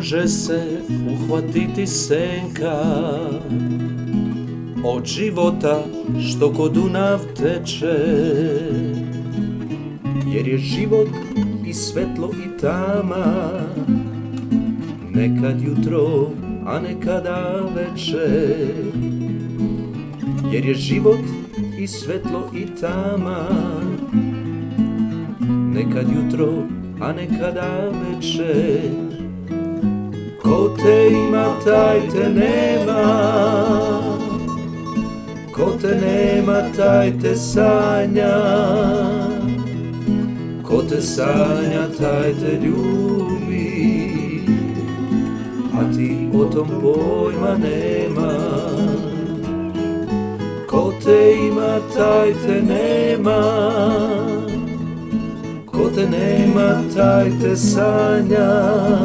može se uhvatiti senka od života što ko Dunav teče, jer je život i svetlo i tama, nekad jutro, a nekada veče. Jer je život i svetlo i tama, nekad jutro, a nekada veče. Ko te ima, taj te nema, ko te nema, taj te sanja, ko te sanja, taj te ljubi, a ti o tom pojma nema. Ko te ima, taj te nema, ko te nema, taj te sanja,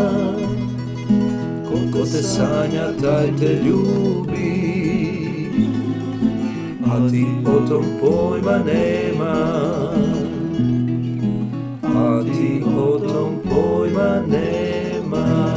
ko te sanja, taj te ljubi, a ti o tom pojma nema, a ti o tom pojma nema.